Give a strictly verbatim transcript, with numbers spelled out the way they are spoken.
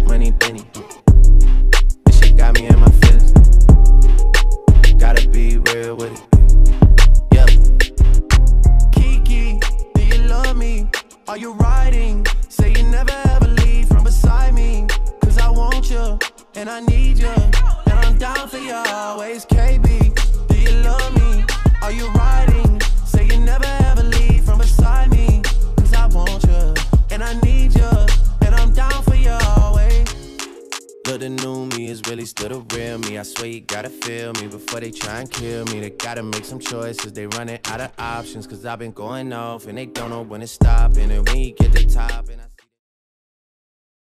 money, Benny. This shit got me in my feelings. Gotta be real with it. Yeah. Kiki, do you love me? Are you riding? Say you never ever leave from beside me. Cause I want you, and I need you, and I'm down for you always. K B, do you love me? Are you riding? Say you never ever leave from beside me. Cause I want you, and I need you, and I'm down for you always. Look, the new me is really still the real me. I swear you gotta feel me before they try and kill me. They gotta make some choices, they running out of options. Cause I've been going off and they don't know when to stop. And then when you get to the top and I